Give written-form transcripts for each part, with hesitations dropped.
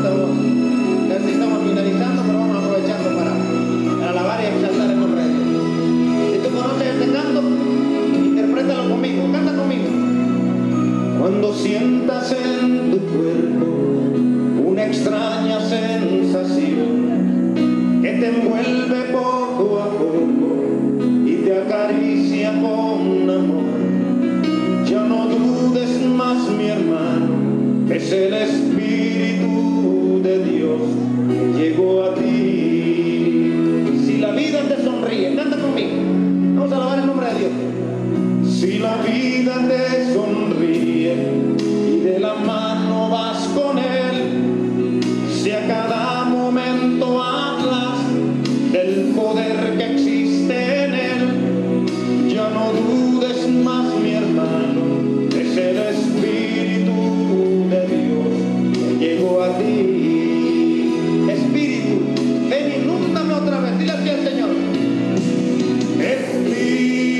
bonita voz. Casi estamos finalizando, pero vamos aprovechando para alabar y exaltar el nombre de Dios. Si tú conoces este canto, interprétalo conmigo, canta conmigo. Cuando sientas en tu cuerpo una extraña sensación que te envuelve poco a poco y te acaricia con amor, ya no dudes más, mi hermano, es el Espíritu de Dios que llegó a ti. Si la vida te sonríe, canta conmigo, vamos a alabar el nombre de Dios. Si la vida te sonríe y de la mano vas con Él, si a cada momento hablas del poder que existe en Él, ya no dudes más, mi hermano, es el Espíritu de Dios que llegó a ti. Espíritu, ven, inúndame otra vez, dile así al Señor. Espíritu,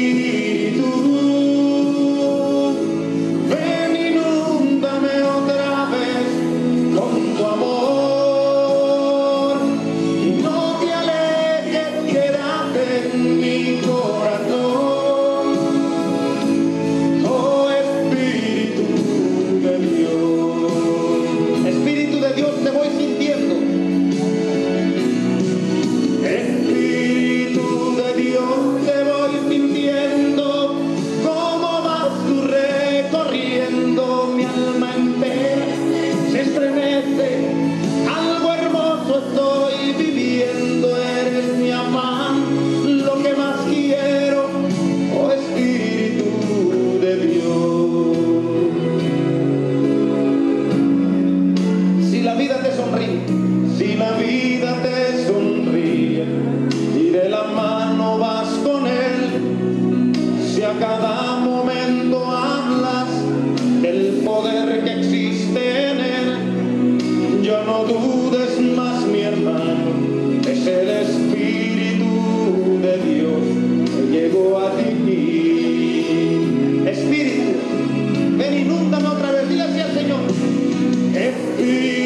si la vida te sonríe y de la mano vas con Él, si a cada momento hablas del poder que existe en Él, ya no dudes más, mi hermano, es el Espíritu de Dios que llegó a ti. Espíritu, ven, inúndame otra vez, dile así al Señor. Espíritu,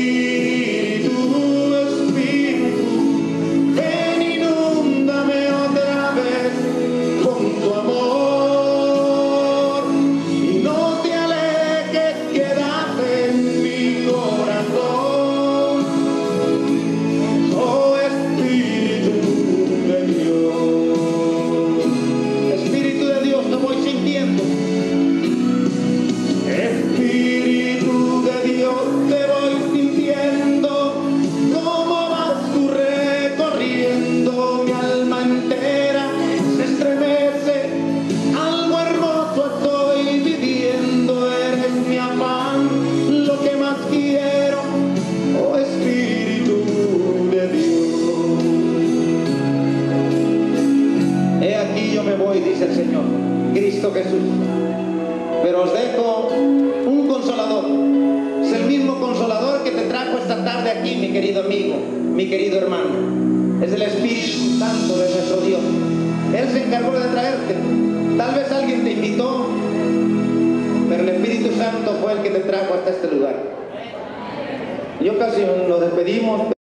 dice el Señor, Cristo Jesús, pero os dejo un consolador. Es el mismo consolador que te trajo esta tarde aquí, mi querido amigo, mi querido hermano. Es el Espíritu Santo de nuestro Dios. Él se encargó de traerte. Tal vez alguien te invitó, pero el Espíritu Santo fue el que te trajo hasta este lugar. Y casi nos despedimos.